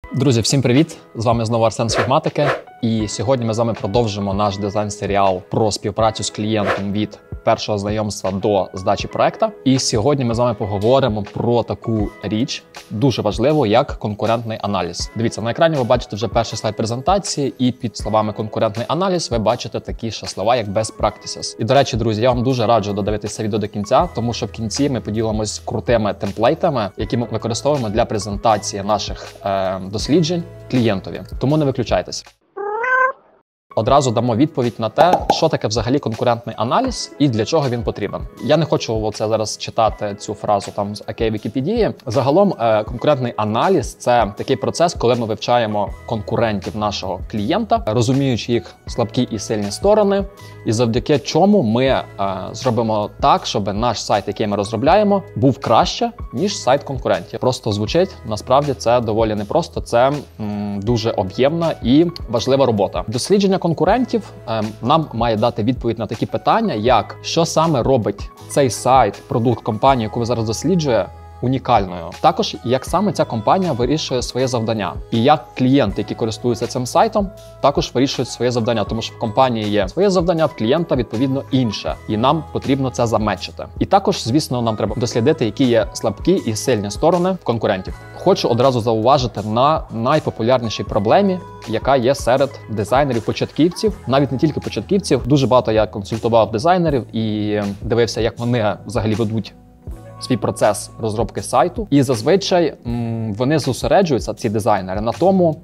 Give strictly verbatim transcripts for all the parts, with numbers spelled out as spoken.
Друзі, всім привіт! З вами знову Арсен з Фігматики. І сьогодні ми з вами продовжимо наш дизайн-серіал про співпрацю з клієнтом від першого знайомства до здачі проекта. І сьогодні ми з вами поговоримо про таку річ, дуже важливу, як конкурентний аналіз. Дивіться, на екрані ви бачите вже перший слайд презентації, і під словами конкурентний аналіз ви бачите такі ще слова, як best practices. І, до речі, друзі, я вам дуже раджу додивитися відео до кінця, тому що в кінці ми поділимось крутими темплейтами, які ми використовуємо для презентації наших е, досліджень клієнтові. Тому не виключайтесь. Одразу дамо відповідь на те, що таке взагалі конкурентний аналіз і для чого він потрібен. Я не хочу оце зараз читати цю фразу там з окей Вікіпедії. Загалом конкурентний аналіз – це такий процес, коли ми вивчаємо конкурентів нашого клієнта, розуміючи їх слабкі і сильні сторони, і завдяки чому ми е, зробимо так, щоб наш сайт, який ми розробляємо, був краще, ніж сайт конкурентів. Просто звучить, насправді це доволі непросто, це м, дуже об'ємна і важлива робота. Дослідження конкурентів е, нам має дати відповідь на такі питання, як що саме робить цей сайт, продукт компанії, яку ви зараз досліджує, унікальною. Також, як саме ця компанія вирішує своє завдання. І як клієнти, які користуються цим сайтом, також вирішують своє завдання, тому що в компанії є своє завдання, в клієнта, відповідно, інше. І нам потрібно це замечити. І також, звісно, нам треба дослідити, які є слабкі і сильні сторони конкурентів. Хочу одразу зауважити на найпопулярнішій проблемі, яка є серед дизайнерів-початківців, навіть не тільки початківців. Дуже багато я консультував дизайнерів і дивився, як вони взагалі ведуть свій процес розробки сайту. І зазвичай м, вони зосереджуються, ці дизайнери, на тому,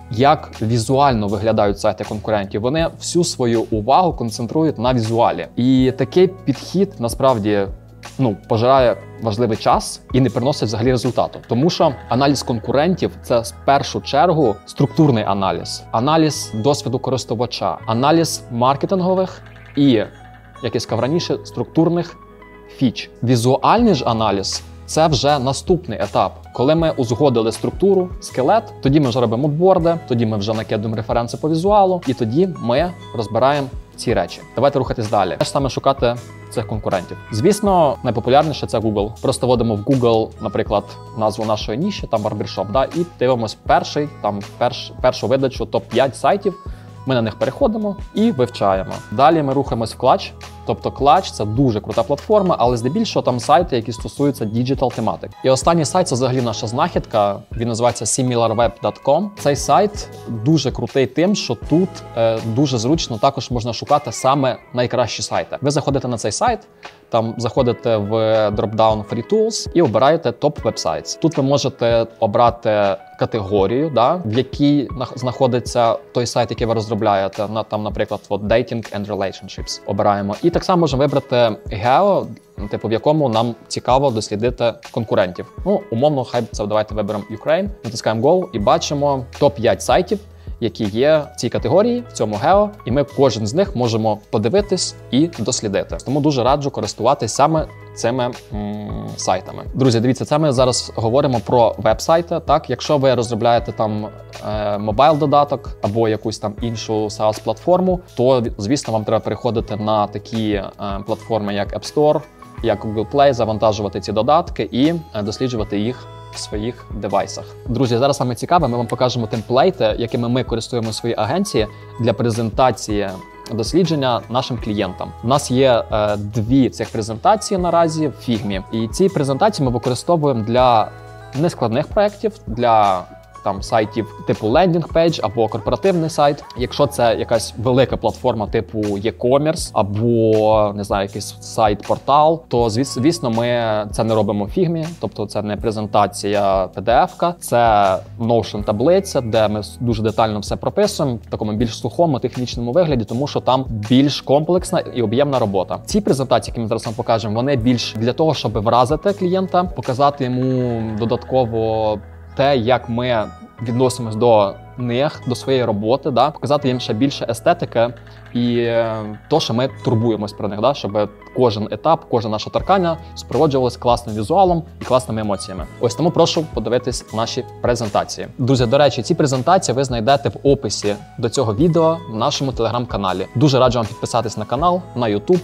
як візуально виглядають сайти конкурентів. Вони всю свою увагу концентрують на візуалі. І такий підхід, насправді, ну, пожирає важливий час і не приносить взагалі результату. Тому що аналіз конкурентів – це в першу чергу структурний аналіз, аналіз досвіду користувача, аналіз маркетингових і, як я сказав раніше, структурних фіч. Візуальний ж аналіз – це вже наступний етап. Коли ми узгодили структуру, скелет, тоді ми вже робимо мудборди, тоді ми вже накидуємо референси по візуалу, і тоді ми розбираємо ці речі. Давайте рухатись далі. Теж саме шукати цих конкурентів. Звісно, найпопулярніше – це Google. Просто вводимо в Google, наприклад, назву нашої ніші, там барбершоп, да, і дивимось перший, там перш, першу видачу топ п'ять сайтів. Ми на них переходимо і вивчаємо. Далі ми рухаємось в Clutch. Тобто Clutch – це дуже крута платформа, але здебільшого там сайти, які стосуються діджитал тематик. І останній сайт – це взагалі наша знахідка. Він називається сімілар веб крапка ком. Цей сайт дуже крутий тим, що тут е, дуже зручно також можна шукати саме найкращі сайти. Ви заходите на цей сайт, там заходите в дропдаун Free Tools і обираєте топ вебсайтс. Тут ви можете обрати категорію, да, в якій знаходиться той сайт, який ви розробляєте. На, там, наприклад, от Dating and Relationships обираємо. І так само можемо вибрати гео, типу, в якому нам цікаво дослідити конкурентів. Ну, умовно, хай це давайте виберемо Ukraine, натискаємо Go і бачимо топ п'ять сайтів, які є в цій категорії, в цьому гео, і ми кожен з них можемо подивитись і дослідити. Тому дуже раджу користуватись саме цими м, сайтами. Друзі, дивіться, це ми зараз говоримо про веб-сайти. Так, якщо ви розробляєте там е, мобайл-додаток або якусь там іншу SaaS-платформу, то, звісно, вам треба переходити на такі е, платформи, як App Store, як Google Play, завантажувати ці додатки і е, досліджувати їх в своїх девайсах. Друзі, зараз саме цікаве, ми вам покажемо темплейти, якими ми користуємо в своїй агенції для презентації дослідження нашим клієнтам. У нас є е, дві цих презентації наразі в Фігмі. І ці презентації ми використовуємо для нескладних проєктів, для там сайтів типу лендінг-пейдж або корпоративний сайт. Якщо це якась велика платформа типу e-commerce або, не знаю, якийсь сайт-портал, то, звісно, ми це не робимо в Фігмі, тобто це не презентація пі ді еф-ка, це Notion таблиця, де ми дуже детально все прописуємо в такому більш сухому, технічному вигляді, тому що там більш комплексна і об'ємна робота. Ці презентації, які ми зараз вам покажемо, вони більш для того, щоб вразити клієнта, показати йому додатково те, як ми відносимось до них, до своєї роботи, да? Показати їм ще більше естетики і то, що ми турбуємось про них, да? Щоб кожен етап, кожне наше торкання супроводжувалось класним візуалом і класними емоціями. Ось тому прошу подивитись наші презентації. Друзі, до речі, ці презентації ви знайдете в описі до цього відео в нашому телеграм-каналі. Дуже раджу вам підписатись на канал, на YouTube.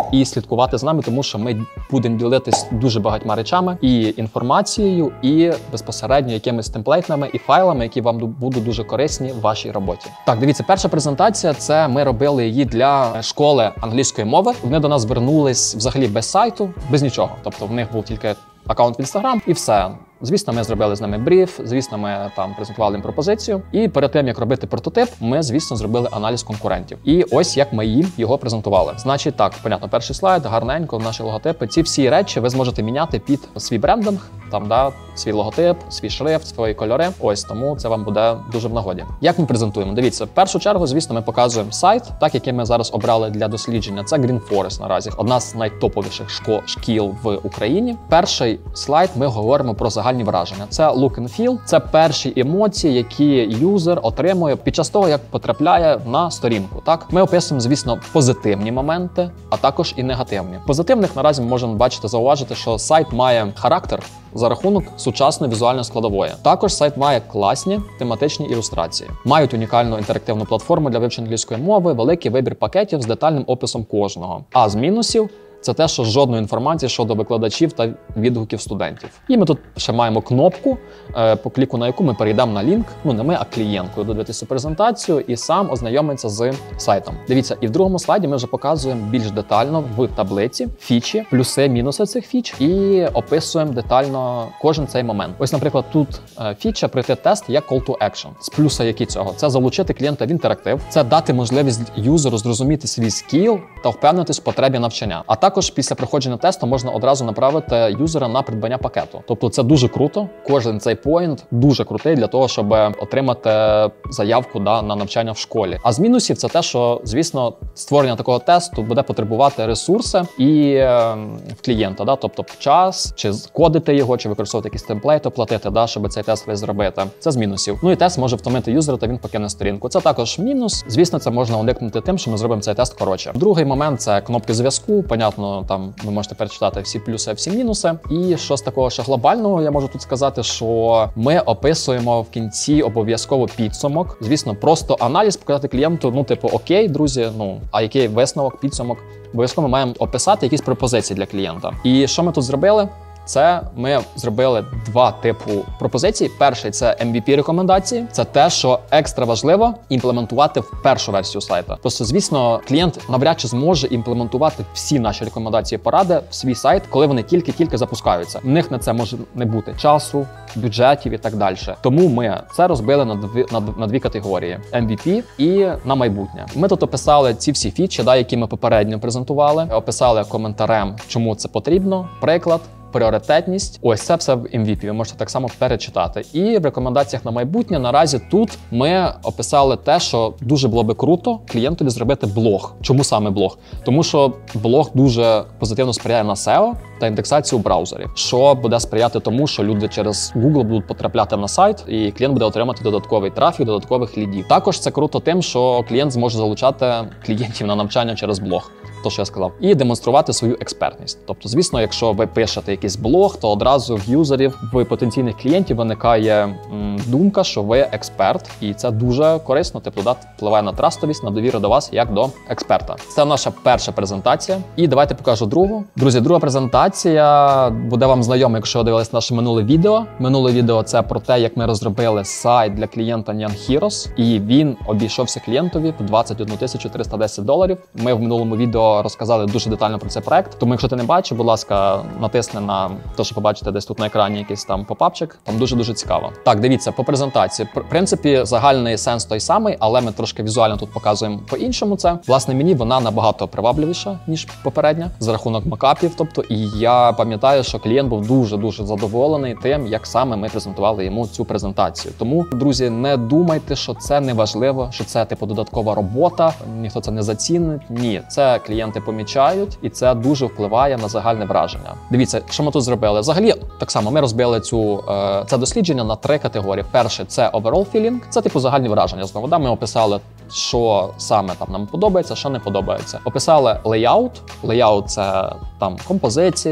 і слідкувати з нами, тому що ми будемо ділитись дуже багатьма речами і інформацією, і безпосередньо якимись темплейтами і файлами, які вам будуть дуже корисні в вашій роботі. Так, дивіться, перша презентація, це ми робили її для школи англійської мови. Вони до нас звернулись взагалі без сайту, без нічого. Тобто в них був тільки аккаунт в Instagram і все. Звісно, ми зробили з ними бриф, звісно, ми там презентували їм пропозицію. І перед тим, як робити прототип, ми, звісно, зробили аналіз конкурентів. І ось як ми їм його презентували. Значить, так, понятно, перший слайд, гарненько, наші логотипи. Ці всі речі ви зможете міняти під свій брендинг, там, да, свій логотип, свій шрифт, свої кольори. Ось, тому це вам буде дуже в нагоді. Як ми презентуємо? Дивіться, в першу чергу, звісно, ми показуємо сайт, так, який ми зараз обрали для дослідження. Це Green Forest наразі. Одна з найтоповіших шкіл в Україні. Перший слайд ми говоримо про загальні враження. Це look and feel, це перші емоції, які юзер отримує під час того, як потрапляє на сторінку. Так, ми описуємо, звісно, позитивні моменти, а також і негативні. Позитивних наразі ми можемо бачити, зауважити, що сайт має характер за рахунок сучасної візуальної складової. Також сайт має класні тематичні ілюстрації. Мають унікальну інтерактивну платформу для вивчення англійської мови, великий вибір пакетів з детальним описом кожного. А з мінусів це те, що жодної інформації щодо викладачів та відгуків студентів. І ми тут ще маємо кнопку, по кліку на яку ми перейдемо на лінк, ну не ми, а клієнт, коли додивитися презентацію і сам ознайомиться з сайтом. Дивіться, і в другому слайді ми вже показуємо більш детально в таблиці фічі, плюси, мінуси цих фіч і описуємо детально кожен цей момент. Ось, наприклад, тут фіча пройти тест як call to action. З плюса які цього? Це залучити клієнта в інтерактив, це дати можливість юзеру зрозуміти свій скіл та впевнитись в потребі навчання. А також після проходження тесту можна одразу направити юзера на придбання пакету. Тобто це дуже круто. Кожен цей поінт дуже крутий для того, щоб отримати заявку да, на навчання в школі. А з мінусів це те, що, звісно, створення такого тесту буде потребувати ресурси і е, в клієнта, да, тобто час, чи кодити його, чи використовувати якісь темплейти, платити, да, щоб цей тест весь зробити. Це з мінусів. Ну і тест може втомити юзера, та він покине сторінку. Це також мінус. Звісно, це можна уникнути тим, що ми зробимо цей тест коротше. Другий момент це кнопки зв'язку. Понятно, там ви можете перечитати всі плюси, всі мінуси. І що з такого ще глобального, я можу тут сказати, що ми описуємо в кінці обов'язково підсумок. Звісно, просто аналіз показати клієнту, ну типу, окей, друзі, ну, а який висновок, підсумок? Обов'язково ми маємо описати якісь пропозиції для клієнта. І що ми тут зробили? Це ми зробили два типу пропозицій. Перший – це ем ві пі-рекомендації. Це те, що екстра важливо імплементувати в першу версію сайта. Просто, звісно, клієнт навряд чи зможе імплементувати всі наші рекомендації, поради в свій сайт, коли вони тільки-тільки запускаються. В них на це може не бути часу, бюджетів і так далі. Тому ми це розбили на дві, на, на дві категорії – ем ві пі і на майбутнє. Ми тут описали ці всі фічі, да, які ми попередньо презентували, описали коментарем, чому це потрібно, приклад, пріоритетність. Ось це все в ем ві пі, ви можете так само перечитати. І в рекомендаціях на майбутнє наразі тут ми описали те, що дуже було би круто клієнтові зробити блог. Чому саме блог? Тому що блог дуже позитивно сприяє на сео та індексацію браузерів, що буде сприяти тому, що люди через Google будуть потрапляти на сайт, і клієнт буде отримати додатковий трафік, додаткових лідів. Також це круто тим, що клієнт зможе залучати клієнтів на навчання через блог. То, що я сказав, і демонструвати свою експертність. Тобто, звісно, якщо ви пишете якийсь блог, то одразу в юзерів, в потенційних клієнтів виникає м, думка, що ви експерт, і це дуже корисно, типу, да, впливає на трастовість, на довіру до вас, як до експерта. Це наша перша презентація. І давайте покажу другу. Друзі, друга презентація буде вам знайома, якщо дивились наше минуле відео. Минуле відео – це про те, як ми розробили сайт для клієнта Young Heroes, і він обійшовся клієнтові в двадцять одну тисячу триста десять доларів. Ми в минулому відео розказали дуже детально про цей проект. Тому, якщо ти не бачив, будь ласка, натисни на те, що побачите десь тут на екрані якийсь там попапчик. Там дуже-дуже цікаво. Так, дивіться, по презентації. В принципі, загальний сенс той самий, але ми трошки візуально тут показуємо по-іншому це. Власне, мені вона набагато привабливіша, ніж попередня, за рахунок макапів. Тобто, і я пам'ятаю, що клієнт був дуже-дуже задоволений тим, як саме ми презентували йому цю презентацію. Тому, друзі, не думайте, що це не важливо, що це, типу, додаткова робота, ніхто це не зацінить. Ні, це клієнт клієнти помічають, і це дуже впливає на загальне враження. Дивіться, що ми тут зробили. Взагалі, так само, ми розбили цю, е, це дослідження на три категорії. Перше – це overall feeling, це типу загальні враження. Знову, да, ми описали, що саме там нам подобається, що не подобається. Описали layout. Layout – це там композиція,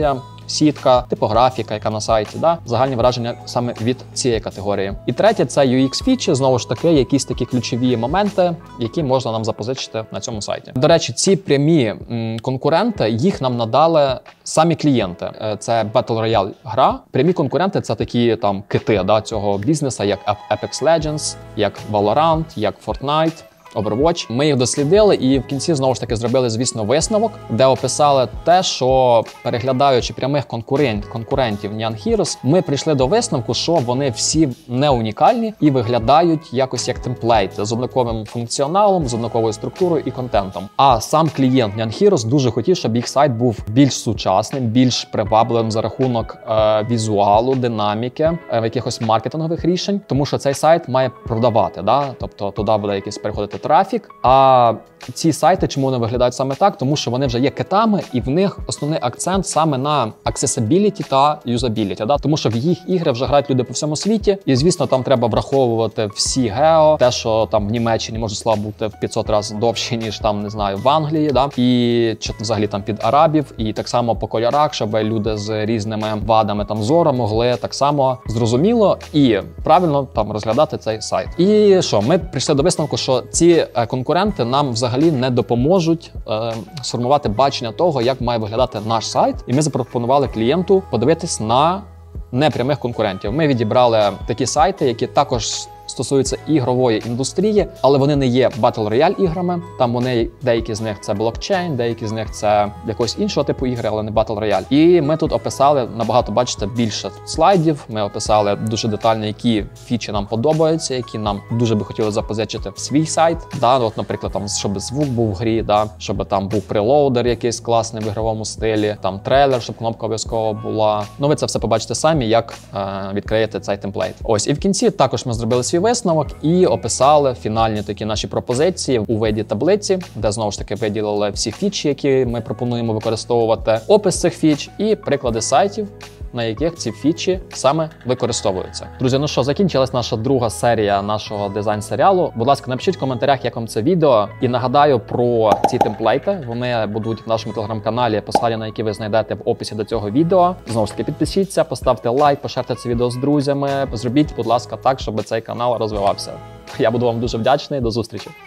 сітка, типографіка, яка на сайті, да? Загальні враження саме від цієї категорії. І третє – це ю екс-фічі, знову ж таки, якісь такі ключові моменти, які можна нам запозичити на цьому сайті. До речі, ці прямі м, конкуренти, їх нам надали самі клієнти. Це Battle Royale гра. Прямі конкуренти – це такі там кити, да, цього бізнесу, як Apex Legends, як Valorant, як Fortnite, Overwatch. Ми їх дослідили і в кінці знову ж таки зробили, звісно, висновок, де описали те, що переглядаючи прямих конкурент, конкурентів Neon Heroes, ми прийшли до висновку, що вони всі не унікальні і виглядають якось як темплейт з однаковим функціоналом, з однаковою структурою і контентом. А сам клієнт Neon Heroes дуже хотів, щоб їх сайт був більш сучасним, більш привабливим за рахунок е, візуалу, динаміки, е, якихось маркетингових рішень, тому що цей сайт має продавати, да? Тобто туди буде якийсь переходити трафік. А ці сайти, чому вони виглядають саме так? Тому що вони вже є китами, і в них основний акцент саме на accessibility та юзабіліті. Да? Тому що в їх ігри вже грають люди по всьому світі. І, звісно, там треба враховувати всі гео. Те, що там в Німеччині може слава бути в п'ятсот разів довше, ніж там, не знаю, в Англії. Да? І чи взагалі там під арабів. І так само по кольорах, щоб люди з різними вадами там зору могли так само зрозуміло і правильно там розглядати цей сайт. І що, ми прийшли до висновку, що ці конкуренти нам взагалі не допоможуть е, сформувати бачення того, як має виглядати наш сайт. І ми запропонували клієнту подивитись на непрямих конкурентів. Ми відібрали такі сайти, які також стосуються ігрової індустрії, але вони не є Battle Royale іграми. Там вони, деякі з них це блокчейн, деякі з них це якогось іншого типу ігри, але не Battle Royale. І ми тут описали набагато, бачите, більше слайдів. Ми описали дуже детально, які фічі нам подобаються, які нам дуже би хотіли запозичити в свій сайт. Да, от, наприклад, там, щоб звук був в грі, да, щоб там був прелоудер якийсь класний в ігровому стилі, там трейлер, щоб кнопка обов'язково була. Ну, ви це все побачите самі, як е, відкриєте цей темплейт. Ось, і в кінці також ми зробили свій висновок і описали фінальні такі наші пропозиції у виді таблиці, де знову ж таки виділили всі фічі, які ми пропонуємо використовувати, опис цих фіч і приклади сайтів, на яких ці фічі саме використовуються. Друзі, ну що, закінчилась наша друга серія нашого дизайн-серіалу. Будь ласка, напишіть в коментарях, як вам це відео. І нагадаю про ці темплейти. Вони будуть в нашому телеграм-каналі, посилання на які ви знайдете в описі до цього відео. Знову ж таки, підпишіться, поставте лайк, поширте це відео з друзями. Зробіть, будь ласка, так, щоб цей канал розвивався. Я буду вам дуже вдячний. До зустрічі!